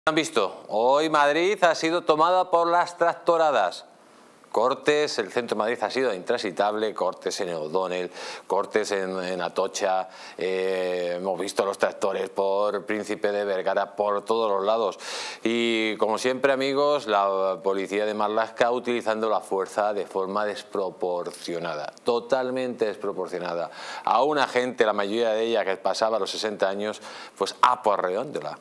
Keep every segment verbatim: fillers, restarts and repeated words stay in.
Han visto, hoy Madrid ha sido tomada por las tractoradas. Cortes, el centro de Madrid ha sido intransitable, cortes en O'Donnell, cortes en, en Atocha, eh, hemos visto los tractores por Príncipe de Vergara, por todos los lados. Y como siempre, amigos, la policía de Marlaska utilizando la fuerza de forma desproporcionada, totalmente desproporcionada. A una gente, la mayoría de ella que pasaba los sesenta años, pues aporreándola.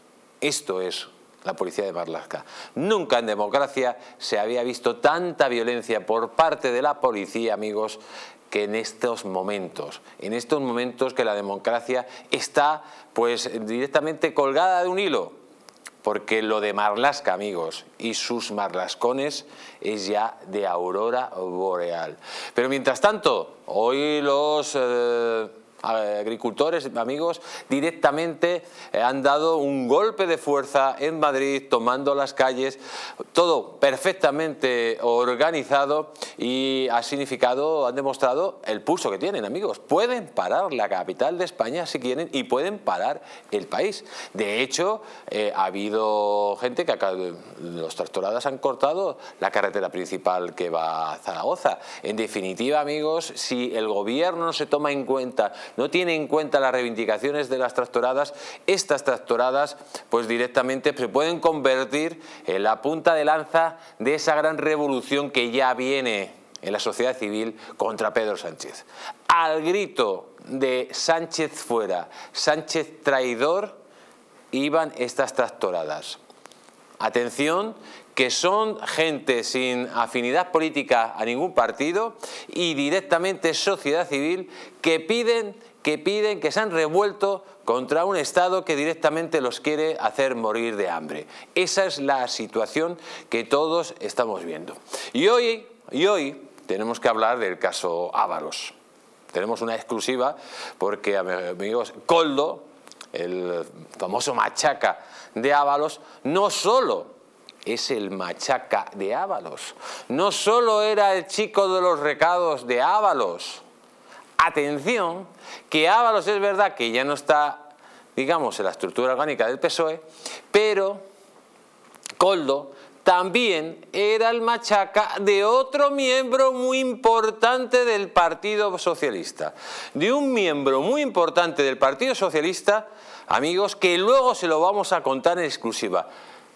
Esto es la policía de Marlaska. Nunca en democracia se había visto tanta violencia por parte de la policía, amigos, que en estos momentos. En estos momentos que la democracia está pues directamente colgada de un hilo. Porque lo de Marlaska, amigos, y sus marlascones es ya de aurora boreal. Pero mientras tanto, hoy los Eh, agricultores, amigos, directamente han dado un golpe de fuerza en Madrid, tomando las calles, todo perfectamente organizado y ha significado, han demostrado el pulso que tienen, amigos. Pueden parar la capital de España si quieren y pueden parar el país. De hecho, eh, ha habido gente que acá, los tractoradas han cortado la carretera principal que va a Zaragoza. En definitiva, amigos, si el gobierno no se toma en cuenta, no tiene en cuenta las reivindicaciones de las tractoradas, estas tractoradas pues directamente se pueden convertir en la punta de lanza de esa gran revolución que ya viene en la sociedad civil contra Pedro Sánchez. Al grito de Sánchez fuera, Sánchez traidor, iban estas tractoradas. Atención, que son gente sin afinidad política a ningún partido y directamente sociedad civil que piden, que piden, que se han revuelto contra un Estado que directamente los quiere hacer morir de hambre. Esa es la situación que todos estamos viendo. Y hoy, y hoy tenemos que hablar del caso Ábalos. Tenemos una exclusiva porque, amigos, Koldo, el famoso machaca de Ábalos, no solo es el machaca de Ábalos, no solo era el chico de los recados de Ábalos. Atención, que Ábalos es verdad que ya no está, digamos, en la estructura orgánica del P S O E, pero Koldo también era el machaca de otro miembro muy importante del Partido Socialista. De un miembro muy importante del Partido Socialista, amigos, que luego se lo vamos a contar en exclusiva.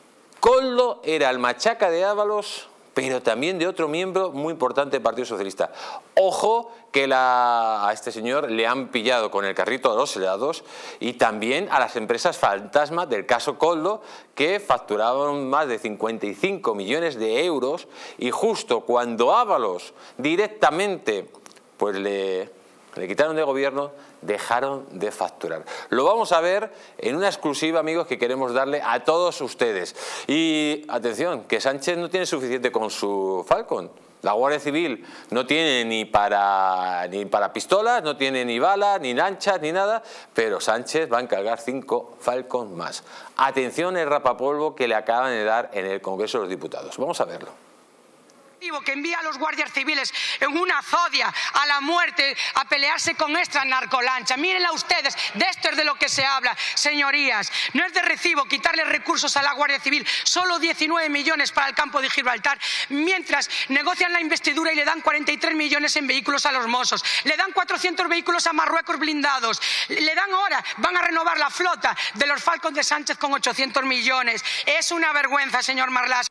Koldo era el machaca de Ábalos, pero también de otro miembro muy importante del Partido Socialista. Ojo que la, a este señor le han pillado con el carrito de los helados y también a las empresas fantasma del caso Koldo, que facturaban más de cincuenta y cinco millones de euros y justo cuando Ábalos directamente pues le, le quitaron de gobierno, dejaron de facturar. Lo vamos a ver en una exclusiva, amigos, que queremos darle a todos ustedes. Y atención, que Sánchez no tiene suficiente con su Falcon. La Guardia Civil no tiene ni para, ni para pistolas, no tiene ni balas, ni lanchas, ni nada, pero Sánchez va a encargar cinco Falcon más. Atención el rapapolvo que le acaban de dar en el Congreso de los Diputados. Vamos a verlo. Que envía a los guardias civiles en una zodia a la muerte a pelearse con esta narcolancha. Mírenla ustedes, de esto es de lo que se habla, señorías. No es de recibo quitarle recursos a la Guardia Civil, solo diecinueve millones para el campo de Gibraltar, mientras negocian la investidura y le dan cuarenta y tres millones en vehículos a los Mossos, le dan cuatrocientos vehículos a Marruecos blindados, le dan ahora, van a renovar la flota de los Falcons de Sánchez con ochocientos millones. Es una vergüenza, señor Marlaska.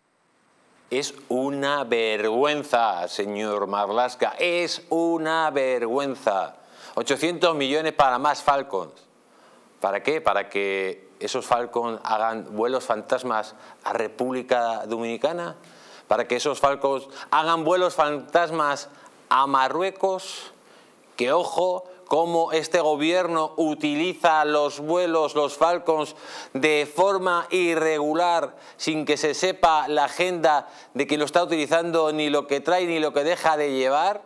Es una vergüenza, señor Marlaska, es una vergüenza. ochocientos millones para más Falcons. ¿Para qué? Para que esos Falcons hagan vuelos fantasmas a República Dominicana. Para que esos Falcons hagan vuelos fantasmas a Marruecos. Que ojo, cómo este gobierno utiliza los vuelos, los Falcons, de forma irregular, sin que se sepa la agenda de quien lo está utilizando, ni lo que trae, ni lo que deja de llevar.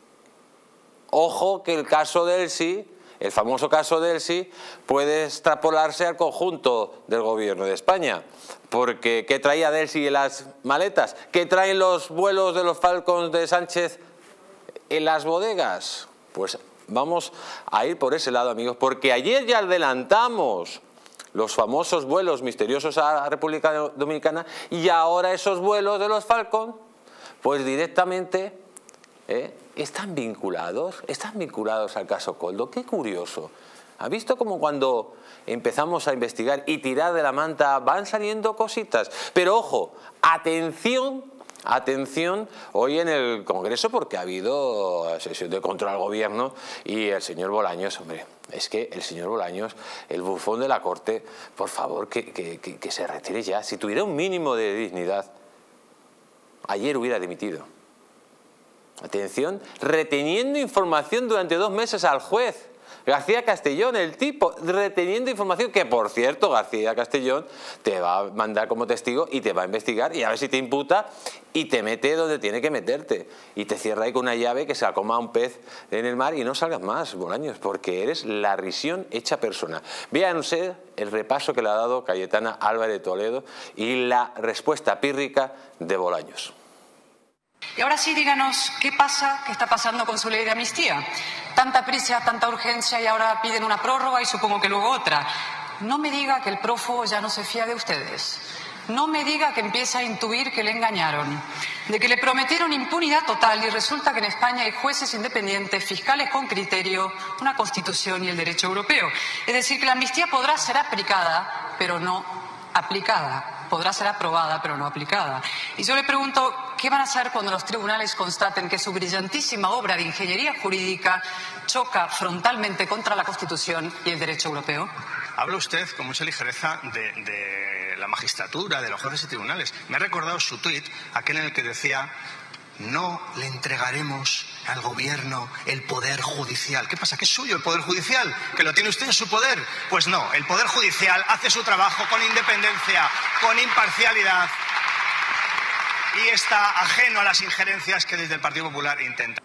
Ojo que el caso de Elsi, el famoso caso de Elsi, puede extrapolarse al conjunto del gobierno de España. Porque ¿qué traía de Elsi en las maletas? ¿Qué traen los vuelos de los Falcons de Sánchez en las bodegas? Pues vamos a ir por ese lado, amigos, porque ayer ya adelantamos los famosos vuelos misteriosos a la República Dominicana, y ahora esos vuelos de los Falcon, pues directamente ¿eh? están vinculados, están vinculados al caso Koldo. Qué curioso. ¿Ha visto cómo cuando empezamos a investigar y tirar de la manta van saliendo cositas? Pero ojo, atención, atención hoy en el Congreso, porque ha habido sesión de control al gobierno y el señor Bolaños, hombre, es que el señor Bolaños, el bufón de la Corte, por favor, que, que, que, que se retire ya. Si tuviera un mínimo de dignidad, ayer hubiera dimitido. Atención, reteniendo información durante dos meses al juez García Castellón, el tipo, reteniendo información que, por cierto, García Castellón te va a mandar como testigo y te va a investigar y a ver si te imputa y te mete donde tiene que meterte y te cierra ahí con una llave que se la coma un pez en el mar y no salgas más, Bolaños, porque eres la risión hecha persona. Véanse el repaso que le ha dado Cayetana Álvarez de Toledo y la respuesta pírrica de Bolaños. Y ahora sí, díganos, ¿qué pasa, qué está pasando con su ley de amnistía? Tanta prisa, tanta urgencia y ahora piden una prórroga y supongo que luego otra. No me diga que el prófugo ya no se fía de ustedes. No me diga que empieza a intuir que le engañaron, de que le prometieron impunidad total y resulta que en España hay jueces independientes, fiscales con criterio, una constitución y el derecho europeo. Es decir, que la amnistía podrá ser aplicada, pero no aplicada. Podrá ser aprobada, pero no aplicada. Y yo le pregunto, ¿qué van a hacer cuando los tribunales constaten que su brillantísima obra de ingeniería jurídica choca frontalmente contra la Constitución y el derecho europeo? Habla usted con mucha ligereza de, de la magistratura, de los jueces y tribunales. Me ha recordado su tuit, aquel en el que decía: no le entregaremos al gobierno el poder judicial. ¿Qué pasa? ¿Que es suyo el poder judicial? ¿Que lo tiene usted en su poder? Pues no, el poder judicial hace su trabajo con independencia, con imparcialidad y está ajeno a las injerencias que desde el Partido Popular intenta.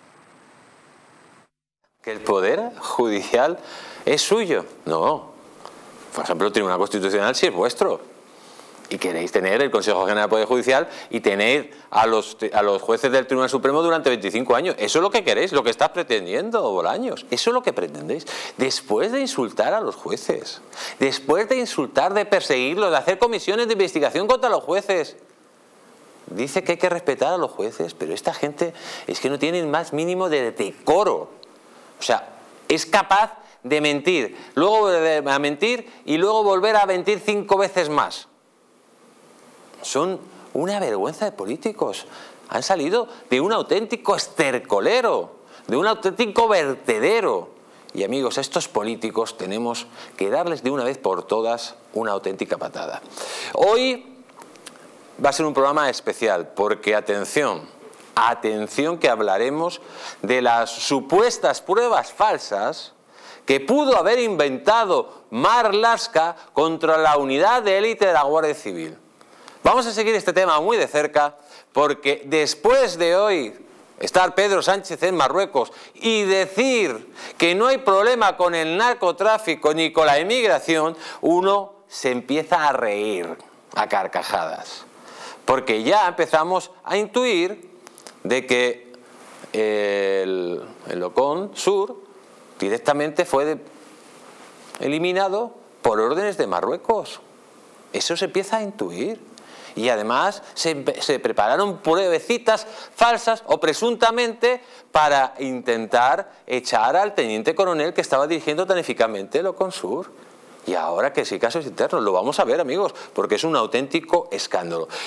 ¿Que el poder judicial es suyo? No. Por ejemplo, el Tribunal Constitucional sí es vuestro. Y queréis tener el Consejo General del Poder Judicial y tener a los, a los jueces del Tribunal Supremo durante veinticinco años. Eso es lo que queréis, lo que estás pretendiendo, Bolaños. Eso es lo que pretendéis. Después de insultar a los jueces, después de insultar, de perseguirlos, de hacer comisiones de investigación contra los jueces, dice que hay que respetar a los jueces, pero esta gente es que no tiene más mínimo de decoro. O sea, es capaz de mentir, luego volver a mentir y luego volver a mentir cinco veces más. Son una vergüenza de políticos. Han salido de un auténtico estercolero, de un auténtico vertedero. Y amigos, a estos políticos tenemos que darles de una vez por todas una auténtica patada. Hoy va a ser un programa especial porque, atención, atención que hablaremos de las supuestas pruebas falsas que pudo haber inventado Marlaska contra la unidad de élite de la Guardia Civil. Vamos a seguir este tema muy de cerca porque después de hoy estar Pedro Sánchez en Marruecos y decir que no hay problema con el narcotráfico ni con la inmigración, uno se empieza a reír a carcajadas. Porque ya empezamos a intuir de que el, el Ocon Sur directamente fue de, eliminado por órdenes de Marruecos. Eso se empieza a intuir. Y además se, se prepararon pruebecitas falsas o presuntamente para intentar echar al teniente coronel que estaba dirigiendo tan eficazmente el Ocon Sur. Y ahora que sí, casos internos, lo vamos a ver, amigos, porque es un auténtico escándalo.